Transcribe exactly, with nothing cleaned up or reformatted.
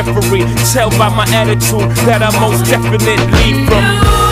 referee. Tell by my attitude that I most definitely from